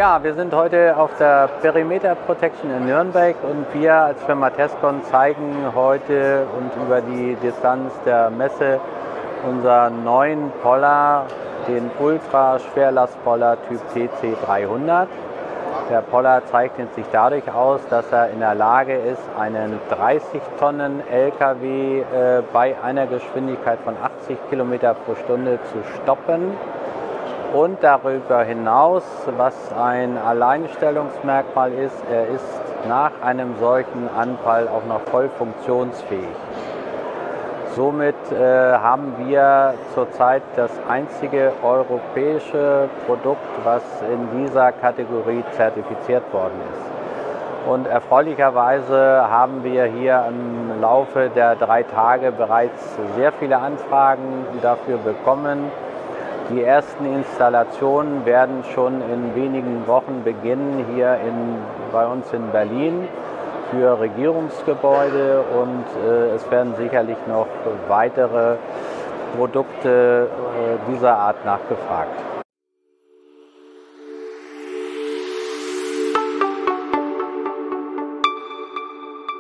Ja, wir sind heute auf der Perimeter Protection in Nürnberg und wir als Firma Tescon zeigen heute und über die Distanz der Messe unseren neuen Poller, den Ultra-Schwerlastpoller Typ TC300. Der Poller zeichnet sich dadurch aus, dass er in der Lage ist, einen 30 Tonnen LKW bei einer Geschwindigkeit von 80 Kilometer pro Stunde zu stoppen. Und darüber hinaus, was ein Alleinstellungsmerkmal ist, er ist nach einem solchen Anprall auch noch voll funktionsfähig. Somit haben wir zurzeit das einzige europäische Produkt, was in dieser Kategorie zertifiziert worden ist. Und erfreulicherweise haben wir hier im Laufe der 3 Tage bereits sehr viele Anfragen dafür bekommen. Die ersten Installationen werden schon in wenigen Wochen beginnen hier bei uns in Berlin für Regierungsgebäude und es werden sicherlich noch weitere Produkte dieser Art nachgefragt.